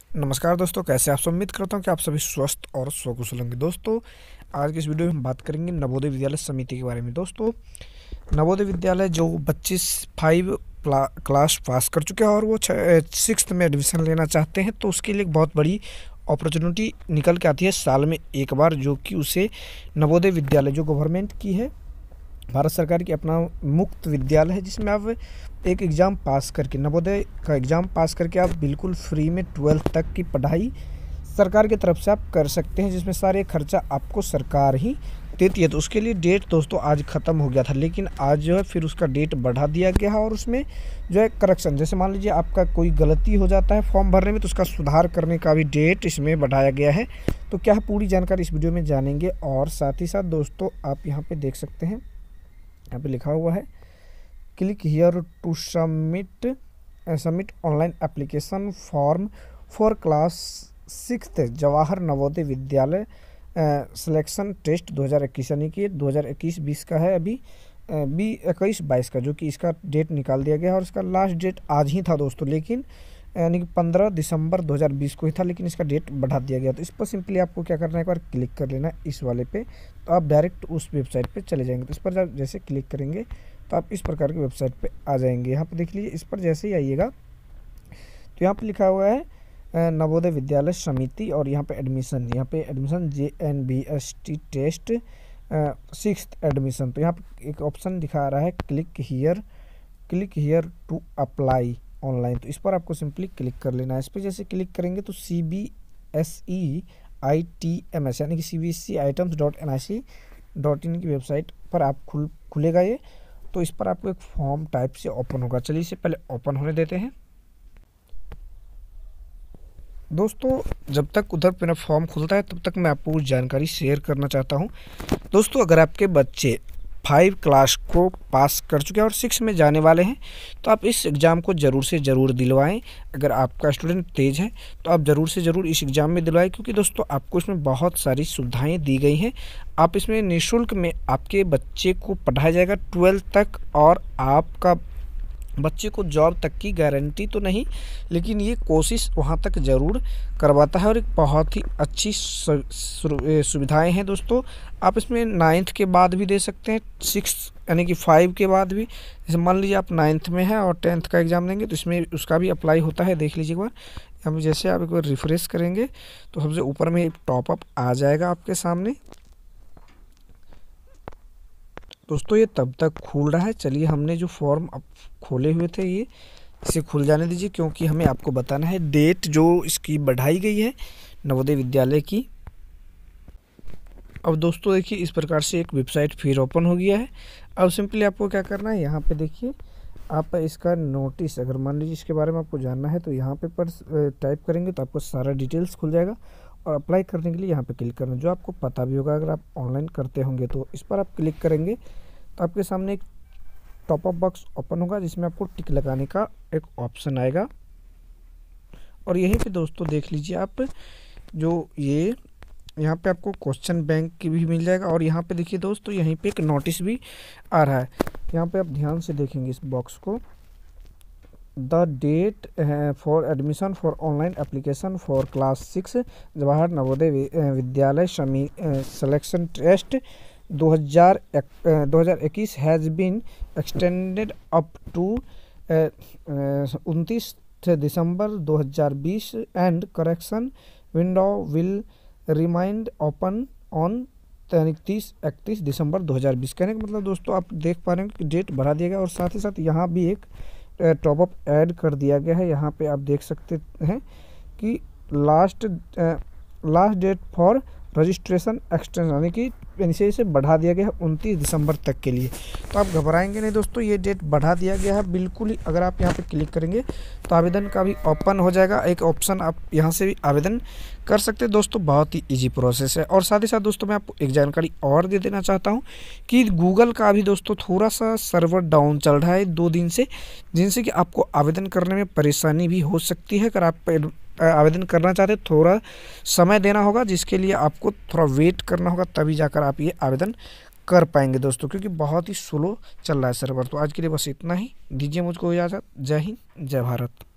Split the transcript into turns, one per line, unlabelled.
नमस्कार दोस्तों, कैसे आप सब। उम्मीद करता हूँ कि आप सभी स्वस्थ और स्वकुशल होंगे। दोस्तों, आज की इस वीडियो में हम बात करेंगे नवोदय विद्यालय समिति के बारे में। दोस्तों, नवोदय विद्यालय जो बच्चे 5 क्लास पास कर चुके हैं और वो 6th में एडमिशन लेना चाहते हैं, तो उसके लिए एक बहुत बड़ी अपॉर्चुनिटी निकल के आती है साल में एक बार, जो कि उसे नवोदय विद्यालय जो गवर्नमेंट की है, भारत सरकार की अपना मुक्त विद्यालय है, जिसमें आप एक एग्ज़ाम पास करके, नवोदय का एग्ज़ाम पास करके आप बिल्कुल फ्री में 12th तक की पढ़ाई सरकार की तरफ से आप कर सकते हैं, जिसमें सारे खर्चा आपको सरकार ही देती है। तो उसके लिए डेट दोस्तों आज ख़त्म हो गया था, लेकिन आज जो है फिर उसका डेट बढ़ा दिया गया है। और उसमें जो है करेक्शन, जैसे मान लीजिए आपका कोई गलती हो जाता है फॉर्म भरने में, तो उसका सुधार करने का भी डेट इसमें बढ़ाया गया है। तो क्या है, पूरी जानकारी इस वीडियो में जानेंगे। और साथ ही साथ दोस्तों, आप यहाँ पर देख सकते हैं, यहाँ पे लिखा हुआ है click here to submit online application form for class 6th Jawahar Navodaya Vidyalaya selection test 2021, यानी कि 2021-20 का है अभी 21-22 का, जो कि इसका डेट निकाल दिया गया है। और इसका लास्ट डेट आज ही था दोस्तों, लेकिन यानी कि 15 दिसंबर 2020 को ही था, लेकिन इसका डेट बढ़ा दिया गया। तो इस पर सिंपली आपको क्या करना है, एक बार क्लिक कर लेना है इस वाले पे, तो आप डायरेक्ट उस वेबसाइट पे चले जाएंगे। तो इस पर जब जैसे क्लिक करेंगे तो आप इस प्रकार की वेबसाइट पे आ जाएंगे। यहाँ पे देख लीजिए, इस पर जैसे ही आइएगा तो यहाँ पे लिखा हुआ है नवोदय विद्यालय समिति, और यहाँ पे admission, JNBST test 6th admission. तो यहाँ पे एक ऑप्शन दिखा रहा है click here to apply online. तो इस पर आपको सिंपली क्लिक कर लेना है। इस पर जैसे क्लिक करेंगे तो CBSE ITMS यानी कि cbseitems.nic.in की वेबसाइट पर आप खुलेगा ये। तो इस पर आपको एक फॉर्म टाइप से ओपन होगा। चलिए इसे पहले ओपन होने देते हैं। दोस्तों, जब तक उधर मेरा फॉर्म खुलता है तब तक मैं आपको कुछ जानकारी शेयर करना चाहता हूँ। दोस्तों, अगर आपके बच्चे 5 क्लास को पास कर चुके हैं और 6 में जाने वाले हैं, तो आप इस एग्ज़ाम को ज़रूर से ज़रूर दिलवाएं। अगर आपका स्टूडेंट तेज़ है तो आप ज़रूर से ज़रूर इस एग्ज़ाम में दिलवाएं, क्योंकि दोस्तों आपको इसमें बहुत सारी सुविधाएं दी गई हैं। आप इसमें निःशुल्क में आपके बच्चे को पढ़ाया जाएगा 12th तक, और आपका बच्चे को जॉब तक की गारंटी तो नहीं, लेकिन ये कोशिश वहाँ तक ज़रूर करवाता है। और एक बहुत ही अच्छी सुविधाएं हैं दोस्तों। आप इसमें 9th के बाद भी दे सकते हैं, 6 यानी कि 5 के बाद भी। जैसे मान लीजिए आप 9th में हैं और 10th का एग्ज़ाम देंगे, तो इसमें उसका भी अप्लाई होता है। देख लीजिए एक बार, यहाँ पर जैसे आप एक बार रिफ्रेश करेंगे तो सबसे ऊपर में एक टॉपअप आ जाएगा आपके सामने। दोस्तों, ये तब तक खुल रहा है। चलिए, हमने जो फॉर्म अब खोले हुए थे ये इसे खुल जाने दीजिए, क्योंकि हमें आपको बताना है डेट जो इसकी बढ़ाई गई है नवोदय विद्यालय की। अब दोस्तों देखिए, इस प्रकार से एक वेबसाइट फिर ओपन हो गया है। अब सिंपली आपको क्या करना है, यहाँ पे देखिए, आप इसका नोटिस, अगर मान लीजिए इसके बारे में आपको जानना है तो यहाँ पे पर टाइप करेंगे तो आपको सारा डिटेल्स खुल जाएगा। और अप्लाई करने के लिए यहाँ पे क्लिक करना, जो आपको पता भी होगा अगर आप ऑनलाइन करते होंगे। तो इस पर आप क्लिक करेंगे तो आपके सामने एक टॉपअप बॉक्स ओपन होगा, जिसमें आपको टिक लगाने का एक ऑप्शन आएगा। और यहीं पे दोस्तों देख लीजिए आप, जो ये यहाँ पे आपको क्वेश्चन बैंक की भी मिल जाएगा। और यहाँ पे देखिए दोस्तों, यहीं पे एक नोटिस भी आ रहा है। यहाँ पे आप ध्यान से देखेंगे इस बॉक्स को, the date for admission for online application for class 6 Jawahar Navodaya Vidyalaya selection test 2021 has been extended up to 29 December 2020 and correction window will remind open on 31 December 2020। कहने का मतलब दोस्तों, आप देख पा रहे हैं कि डेट बढ़ा दिया गया। और साथ ही साथ यहाँ भी एक टॉपअप ऐड कर दिया गया है। यहाँ पे आप देख सकते हैं कि last date for registration extension, यानी कि इसे बढ़ा दिया गया है 29 दिसंबर तक के लिए। तो आप घबराएंगे नहीं दोस्तों, ये डेट बढ़ा दिया गया है बिल्कुल ही। अगर आप यहाँ पे क्लिक करेंगे तो आवेदन का भी ओपन हो जाएगा एक ऑप्शन, आप यहाँ से भी आवेदन कर सकते हैं दोस्तों। बहुत ही इजी प्रोसेस है। और साथ ही साथ दोस्तों, मैं आपको एक जानकारी और दे देना चाहता हूँ कि गूगल का भी दोस्तों थोड़ा सा सर्वर डाउन चल रहा है 2 दिन से, जिनसे कि आपको आवेदन करने में परेशानी भी हो सकती है। अगर आप आवेदन करना चाहते हैं, थोड़ा समय देना होगा, जिसके लिए आपको थोड़ा वेट करना होगा, तभी जाकर आप ये आवेदन कर पाएंगे दोस्तों, क्योंकि बहुत ही स्लो चल रहा है सर्वर। तो आज के लिए बस इतना ही, दीजिए मुझको इजाज़त। जय हिंद, जय भारत।